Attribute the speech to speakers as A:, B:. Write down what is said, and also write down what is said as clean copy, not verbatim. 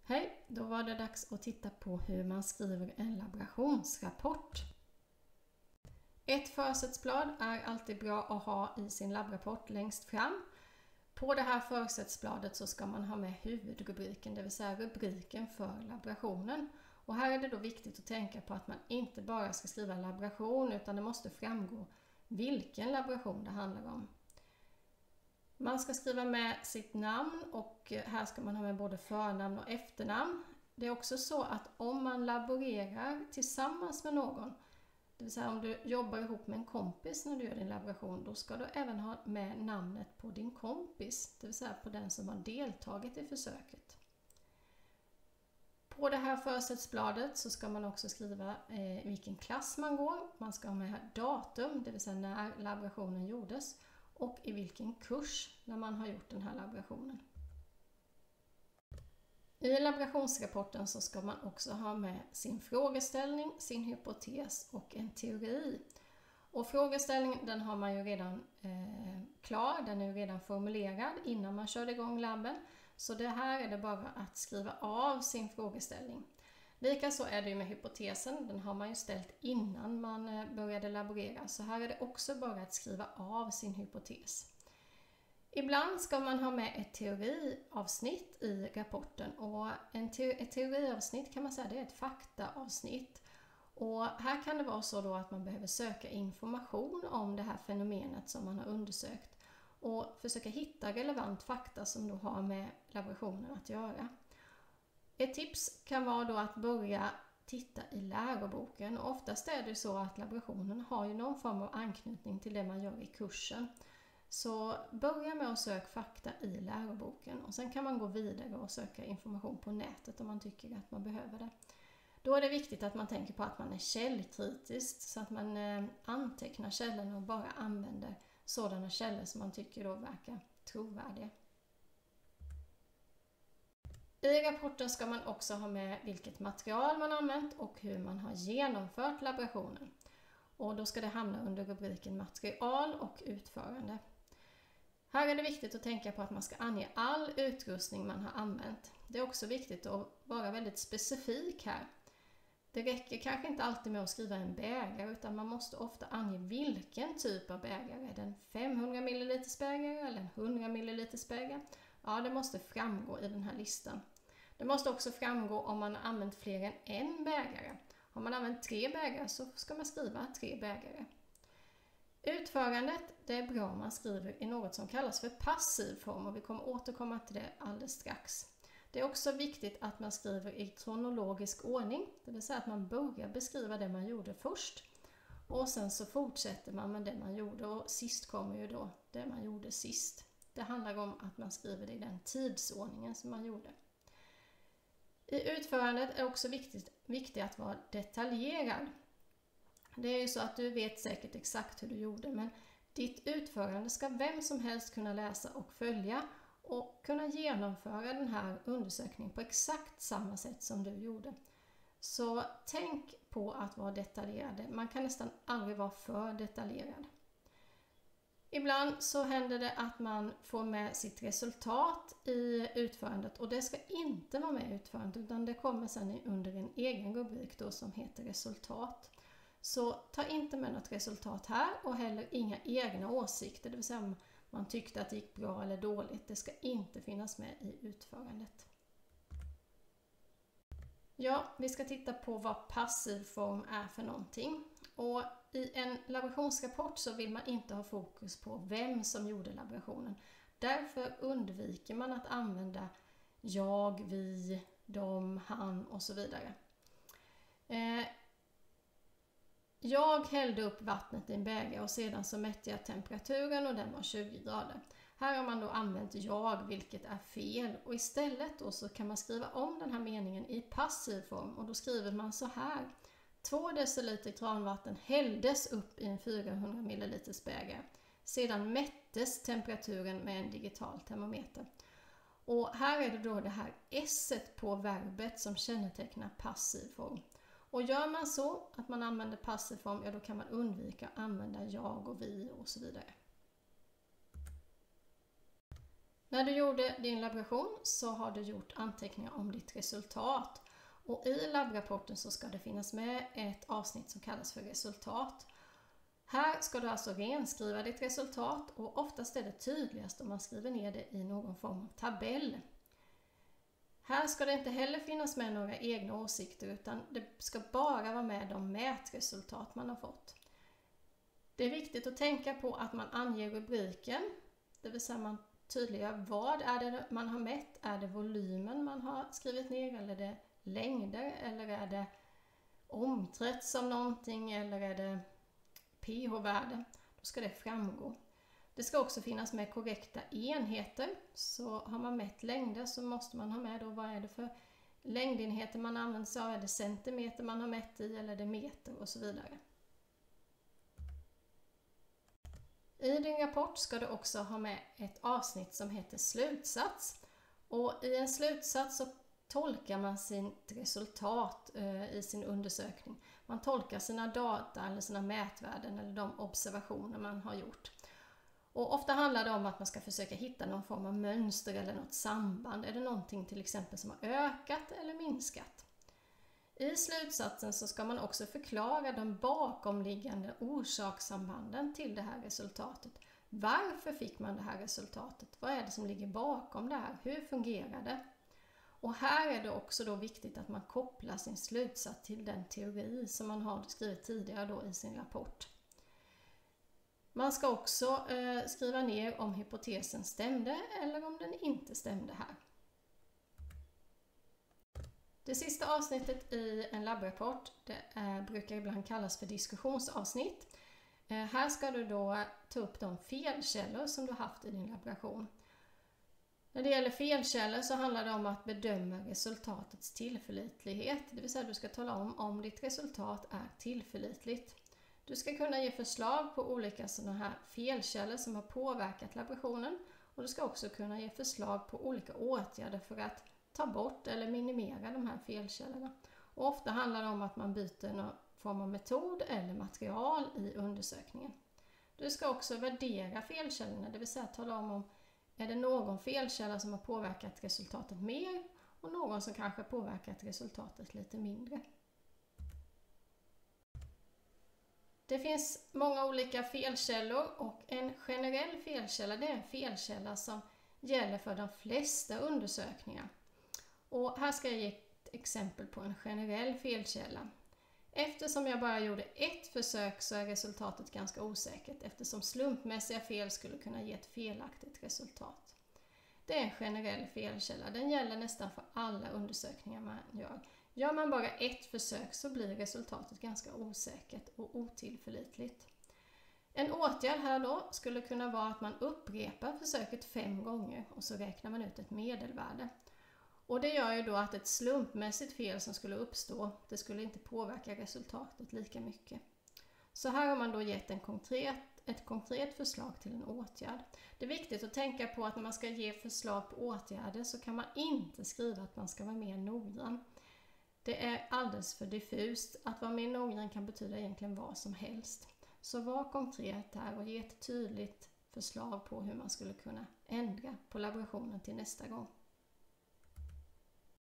A: Hej, då var det dags att titta på hur man skriver en laborationsrapport. Ett försättsblad är alltid bra att ha i sin labbrapport längst fram. På det här försättsbladet så ska man ha med huvudrubriken, det vill säga rubriken för laborationen. Och här är det då viktigt att tänka på att man inte bara ska skriva laboration utan det måste framgå vilken laboration det handlar om. Man ska skriva med sitt namn och här ska man ha med både förnamn och efternamn. Det är också så att om man laborerar tillsammans med någon, det vill säga om du jobbar ihop med en kompis när du gör din laboration, då ska du även ha med namnet på din kompis, det vill säga på den som har deltagit i försöket. På det här försättsbladet så ska man också skriva vilken klass man går. Man ska ha med datum, det vill säga när laborationen gjordes, och i vilken kurs när man har gjort den här laborationen. I laborationsrapporten så ska man också ha med sin frågeställning, sin hypotes och en teori. Och frågeställningen den har man ju redan klar, den är ju redan formulerad innan man körde igång labben. Så det här är det bara att skriva av sin frågeställning. Likaså är det ju med hypotesen, den har man ju ställt innan man började laborera. Så här är det också bara att skriva av sin hypotes. Ibland ska man ha med ett teoriavsnitt i rapporten och ett teoriavsnitt kan man säga det är ett faktaavsnitt. Och här kan det vara så då att man behöver söka information om det här fenomenet som man har undersökt och försöka hitta relevant fakta som då har med laborationen att göra. Ett tips kan vara då att börja titta i läroboken och oftast är det så att laborationen har ju någon form av anknytning till det man gör i kursen. Så börja med att söka fakta i läroboken och sen kan man gå vidare och söka information på nätet om man tycker att man behöver det. Då är det viktigt att man tänker på att man är källkritisk så att man antecknar källorna och bara använder sådana källor som man tycker då verkar trovärdiga. I rapporten ska man också ha med vilket material man använt och hur man har genomfört laborationen. Och då ska det hamna under rubriken material och utförande. Här är det viktigt att tänka på att man ska ange all utrustning man har använt. Det är också viktigt att vara väldigt specifik här. Det räcker kanske inte alltid med att skriva en bägare utan man måste ofta ange vilken typ av bägare. Är det en 500 ml bägare eller en 100 ml bägare? Ja, det måste framgå i den här listan. Det måste också framgå om man har använt fler än en bägare. Har man använt 3 bägare så ska man skriva 3 bägare. Utförandet, det är bra om man skriver i något som kallas för passiv form och vi kommer återkomma till det alldeles strax. Det är också viktigt att man skriver i kronologisk ordning, det vill säga att man börjar beskriva det man gjorde först och sen så fortsätter man med det man gjorde och sist kommer ju då det man gjorde sist. Det handlar om att man skriver det i den tidsordningen som man gjorde. I utförandet är det också viktigt att vara detaljerad. Det är ju så att du vet säkert exakt hur du gjorde men ditt utförande ska vem som helst kunna läsa och följa och kunna genomföra den här undersökningen på exakt samma sätt som du gjorde. Så tänk på att vara detaljerad. Man kan nästan aldrig vara för detaljerad. Ibland så händer det att man får med sitt resultat i utförandet och det ska inte vara med i utförandet utan det kommer sedan under en egen rubrik då som heter resultat. Så ta inte med något resultat här och heller inga egna åsikter, det vill säga om man tyckte att det gick bra eller dåligt. Det ska inte finnas med i utförandet. Ja, vi ska titta på vad passiv form är för någonting. Och i en laborationsrapport så vill man inte ha fokus på vem som gjorde laborationen. Därför undviker man att använda jag, vi, de, han och så vidare. Jag hällde upp vattnet i en bägare och sedan så mätte jag temperaturen och den var 20 grader. Här har man då använt jag, vilket är fel. Och istället då så kan man skriva om den här meningen i passiv form och då skriver man så här. 2 deciliter kranvatten hälldes upp i en 400 ml bägare. Sedan mättes temperaturen med en digital termometer. Och här är det då det här s-et på verbet som kännetecknar passiv form. Och gör man så att man använder passiv form, ja då kan man undvika att använda jag och vi och så vidare. När du gjorde din laboration så har du gjort anteckningar om ditt resultat. Och i labbrapporten så ska det finnas med ett avsnitt som kallas för resultat. Här ska du alltså renskriva ditt resultat och oftast är det tydligast om man skriver ner det i någon form av tabell. Här ska det inte heller finnas med några egna åsikter utan det ska bara vara med de mätresultat man har fått. Det är viktigt att tänka på att man anger rubriken, det vill säga man tydliggör vad är det man har mätt. Är det volymen man har skrivit ner eller är det längder eller är det omkrets av någonting eller är det pH-värde? Då ska det framgå. Det ska också finnas med korrekta enheter. Så har man mätt längder så måste man ha med då vad är det för längdenheter man använder sig av. Är det centimeter man har mätt i eller är det meter och så vidare. I din rapport ska du också ha med ett avsnitt som heter slutsats. Och i en slutsats så tolkar man sitt resultat i sin undersökning. Man tolkar sina data eller sina mätvärden eller de observationer man har gjort. Och ofta handlar det om att man ska försöka hitta någon form av mönster eller något samband. Är det någonting till exempel som har ökat eller minskat? I slutsatsen så ska man också förklara de bakomliggande orsakssambanden till det här resultatet. Varför fick man det här resultatet? Vad är det som ligger bakom det här? Hur fungerar det? Och här är det också då viktigt att man kopplar sin slutsats till den teori som man har skrivit tidigare då i sin rapport. Man ska också skriva ner om hypotesen stämde eller om den inte stämde här. Det sista avsnittet i en labbrapport brukar ibland kallas för diskussionsavsnitt. Här ska du då ta upp de felkällor som du haft i din laboration. När det gäller felkällor så handlar det om att bedöma resultatets tillförlitlighet. Det vill säga du ska tala om ditt resultat är tillförlitligt. Du ska kunna ge förslag på olika sådana här felkällor som har påverkat laborationen. Och du ska också kunna ge förslag på olika åtgärder för att ta bort eller minimera de här felkällorna. Och ofta handlar det om att man byter någon form av metod eller material i undersökningen. Du ska också värdera felkällorna, det vill säga tala om är det någon felkälla som har påverkat resultatet mer och någon som kanske påverkat resultatet lite mindre. Det finns många olika felkällor och en generell felkälla det är en felkälla som gäller för de flesta undersökningar. Och här ska jag ge ett exempel på en generell felkälla. Eftersom jag bara gjorde ett försök så är resultatet ganska osäkert eftersom slumpmässiga fel skulle kunna ge ett felaktigt resultat. Det är en generell felkälla. Den gäller nästan för alla undersökningar man gör. Gör man bara ett försök så blir resultatet ganska osäkert och otillförlitligt. En åtgärd här då skulle kunna vara att man upprepar försöket 5 gånger och så räknar man ut ett medelvärde. Och det gör ju då att ett slumpmässigt fel som skulle uppstå, det skulle inte påverka resultatet lika mycket. Så här har man då gett ett konkret förslag till en åtgärd. Det är viktigt att tänka på att när man ska ge förslag på åtgärder så kan man inte skriva att man ska vara mer noggrann. Det är alldeles för diffust. Att vara mer noggrann kan betyda egentligen vad som helst. Så var konkret här och ge ett tydligt förslag på hur man skulle kunna ändra på laborationen till nästa gång.